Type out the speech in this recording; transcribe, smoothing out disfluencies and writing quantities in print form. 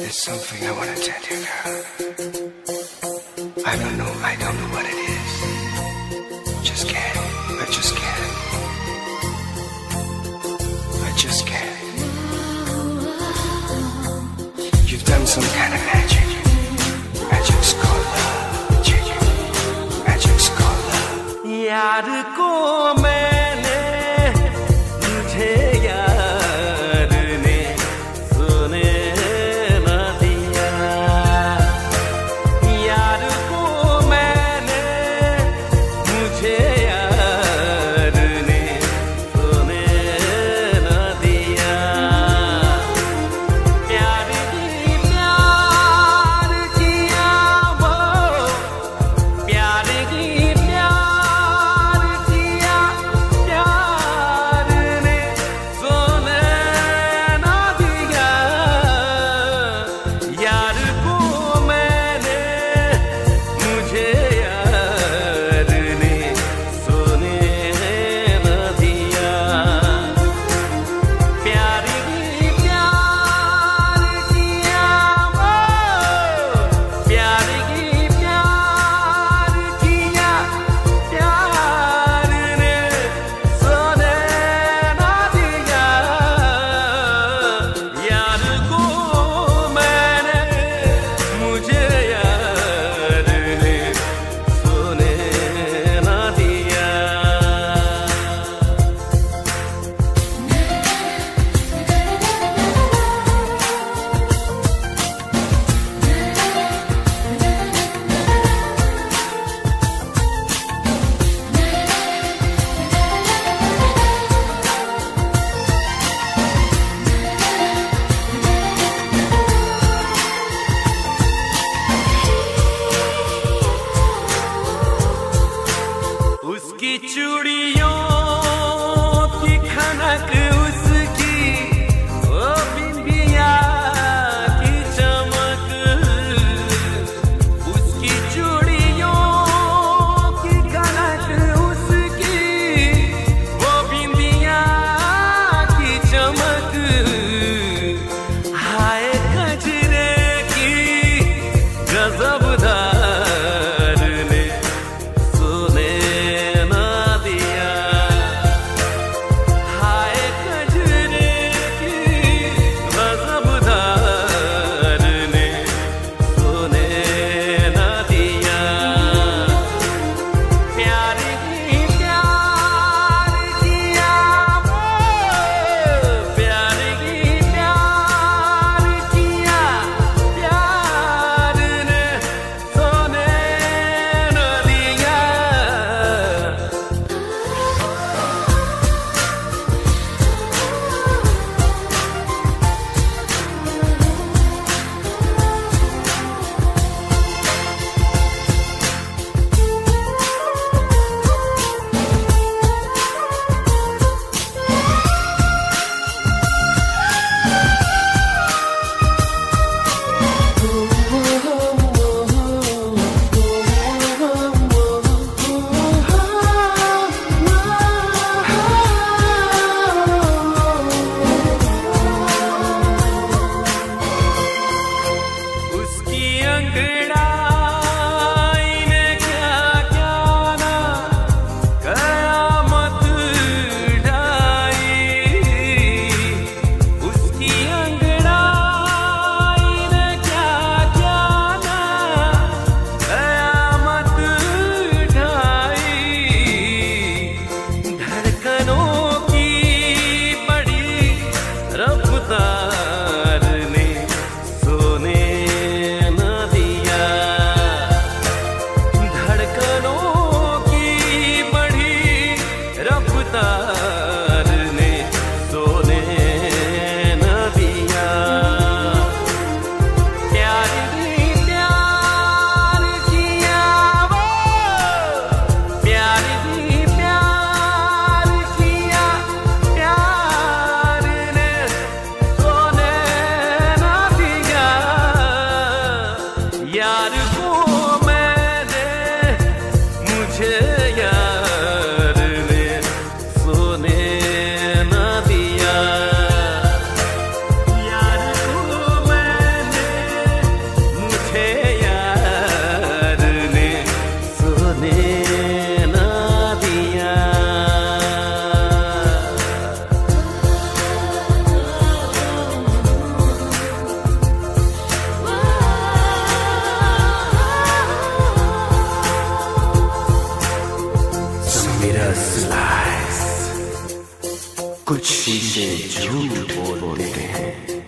There's something I want to tell you, girl. I don't know what it is. Just can't. I just can't. I just can't. You've done some kind of magic. Magic's called love. Magic's called love. यार को मैंने तुझे यार ने सुने न दिया, यार को मैंने मुझे यार ने सुने न दिया, प्यार ही प्यार किया वो, प्यार ही उसकी चूड़ियों की खनक, उसकी वो बिंदिया की चमक, उसकी चूड़ियों की खनक, उसकी वो बिंदिया की चमक, हाय गजरे की गजबदार ने सुने सोने lies. कुछ शीशे झूठ बोलते हैं,